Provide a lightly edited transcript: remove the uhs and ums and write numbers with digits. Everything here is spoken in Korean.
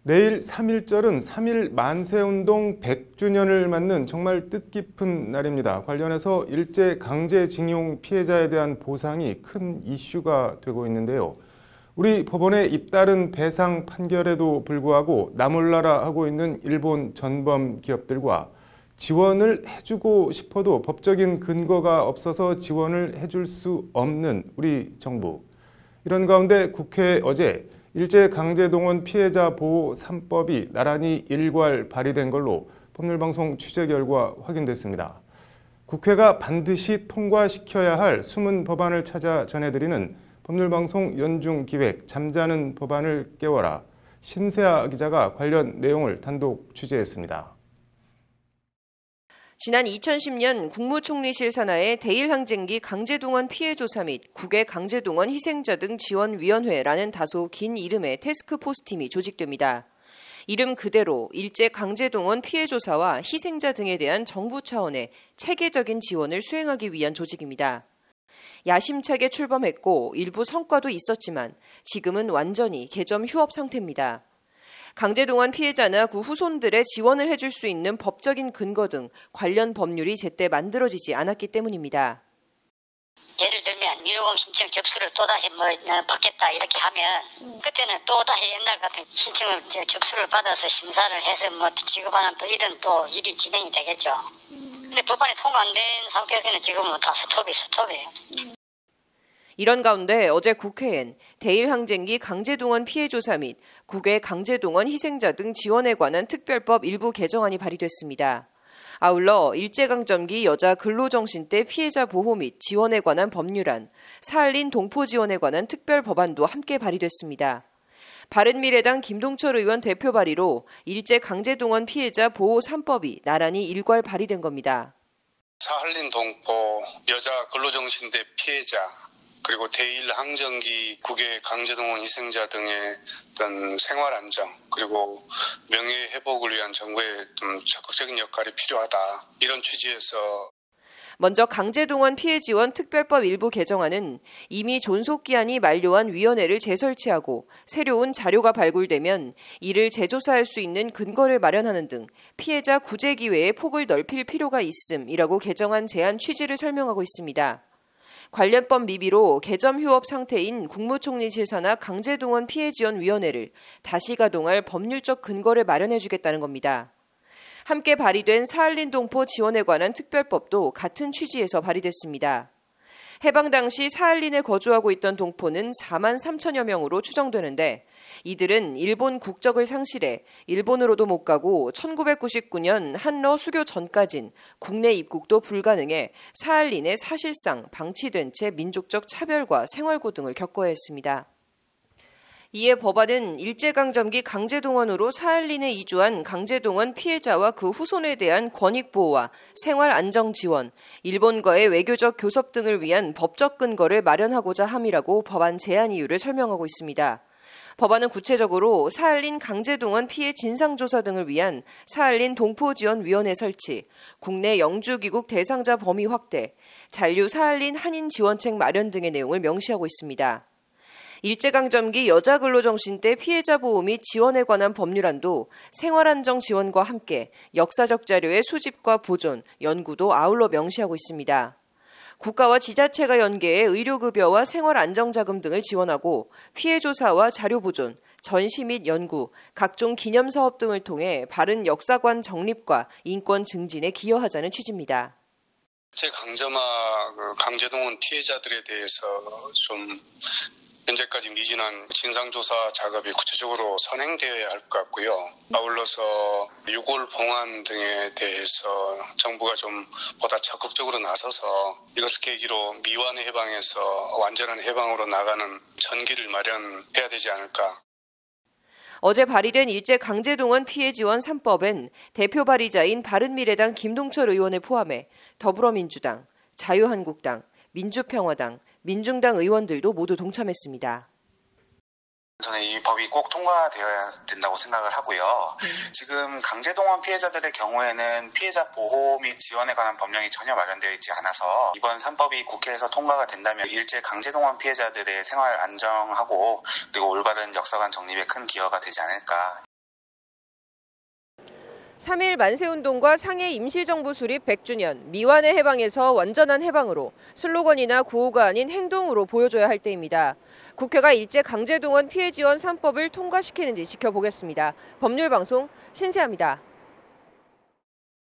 내일 3.1절은 3.1 만세운동 100주년을 맞는 정말 뜻깊은 날입니다. 관련해서 일제강제징용 피해자에 대한 보상이 큰 이슈가 되고 있는데요. 우리 법원의 잇따른 배상 판결에도 불구하고 나몰라라 하고 있는 일본 전범 기업들과 지원을 해주고 싶어도 법적인 근거가 없어서 지원을 해줄 수 없는 우리 정부. 이런 가운데 국회에 어제 일제강제동원 피해자 보호 3법이 나란히 일괄 발의된 걸로 법률방송 취재 결과 확인됐습니다. 국회가 반드시 통과시켜야 할 숨은 법안을 찾아 전해드리는 법률방송 연중기획 잠자는 법안을 깨워라. 신세아 기자가 관련 내용을 단독 취재했습니다. 지난 2010년 국무총리실 산하의 대일항쟁기 강제동원 피해조사 및 국외 강제동원 희생자 등 지원위원회라는 다소 긴 이름의 태스크포스팀이 조직됩니다. 이름 그대로 일제 강제동원 피해조사와 희생자 등에 대한 정부 차원의 체계적인 지원을 수행하기 위한 조직입니다. 야심차게 출범했고 일부 성과도 있었지만 지금은 완전히 개점 휴업 상태입니다. 강제동원 피해자나 그 후손들의 지원을 해줄 수 있는 법적인 근거 등 관련 법률이 제때 만들어지지 않았기 때문입니다. 예를 들면 150 신청 접수를 또다시 받겠다 이렇게 하면 그때는 또다시 옛날 같은 신청을 접수를 받아서 심사를 해서 지급하는 또 이런 또 일이 진행이 되겠죠. 근데 법안이 통과 안 된 상태에서는 지금은 다 스톱이에요. 이런 가운데 어제 국회엔 대일항쟁기 강제동원 피해조사 및 국외 강제동원 희생자 등 지원에 관한 특별법 일부 개정안이 발의됐습니다. 아울러 일제강점기 여자 근로정신대 피해자 보호 및 지원에 관한 법률안, 사할린 동포 지원에 관한 특별법안도 함께 발의됐습니다. 바른미래당 김동철 의원 대표 발의로 일제강제동원 피해자 보호 3법이 나란히 일괄 발의된 겁니다. 사할린 동포 여자 근로정신대 피해자 그리고 대일 항쟁기 국외 강제동원 희생자 등의 어떤 생활 안정 그리고 명예 회복을 위한 정부의 좀 적극적인 역할이 필요하다. 이런 취지에서 먼저 강제동원 피해 지원 특별법 일부 개정안은 이미 존속기한이 만료한 위원회를 재설치하고 새로운 자료가 발굴되면 이를 재조사할 수 있는 근거를 마련하는 등 피해자 구제 기회의 폭을 넓힐 필요가 있음이라고 개정안 제안 취지를 설명하고 있습니다. 관련법 미비로 개점 휴업 상태인 국무총리실 산하 강제동원 피해지원위원회를 다시 가동할 법률적 근거를 마련해주겠다는 겁니다. 함께 발의된 사할린 동포 지원에 관한 특별법도 같은 취지에서 발의됐습니다. 해방 당시 사할린에 거주하고 있던 동포는 4만 3천여 명으로 추정되는데 이들은 일본 국적을 상실해 일본으로도 못 가고 1999년 한러 수교 전까진 국내 입국도 불가능해 사할린에 사실상 방치된 채 민족적 차별과 생활고 등을 겪어야 했습니다. 이에 법안은 일제강점기 강제동원으로 사할린에 이주한 강제동원 피해자와 그 후손에 대한 권익보호와 생활안정지원, 일본과의 외교적 교섭 등을 위한 법적 근거를 마련하고자 함이라고 법안 제안 이유를 설명하고 있습니다. 법안은 구체적으로 사할린 강제동원 피해 진상조사 등을 위한 사할린 동포지원위원회 설치, 국내 영주귀국 대상자 범위 확대, 잔류 사할린 한인지원책 마련 등의 내용을 명시하고 있습니다. 일제강점기 여자근로정신대 피해자 보호 및 지원에 관한 법률안도 생활안정 지원과 함께 역사적 자료의 수집과 보존, 연구도 아울러 명시하고 있습니다. 국가와 지자체가 연계해 의료급여와 생활안정자금 등을 지원하고 피해조사와 자료보존, 전시 및 연구, 각종 기념사업 등을 통해 바른 역사관 정립과 인권 증진에 기여하자는 취지입니다. 일제강점화 강제동원 피해자들에 대해서 좀 현재까지 미진한 진상조사 작업이 구체적으로 선행되어야 할 것 같고요. 아울러서 유골 봉안 등에 대해서 정부가 좀 보다 적극적으로 나서서 이것을 계기로 미완 해방에서 완전한 해방으로 나가는 전기를 마련해야 되지 않을까. 어제 발의된 일제강제동원 피해지원 3법엔 대표 발의자인 바른미래당 김동철 의원을 포함해 더불어민주당, 자유한국당, 민주평화당, 민중당 의원들도 모두 동참했습니다. 저는 이 법이 꼭 통과되어야 된다고 생각을 하고요. 지금 강제동원 피해자들의 경우에는 피해자 보호 및 지원에 관한 법령이 전혀 마련되어 있지 않아서 이번 3법이 국회에서 통과가 된다면 일제 강제동원 피해자들의 생활 안정하고 그리고 올바른 역사관 정립에 큰 기여가 되지 않을까. 3.1 만세운동과 상해 임시정부 수립 100주년, 미완의 해방에서 완전한 해방으로 슬로건이나 구호가 아닌 행동으로 보여줘야 할 때입니다. 국회가 일제 강제동원 피해 지원 3법을 통과시키는지 지켜보겠습니다. 법률방송 신세아입니다.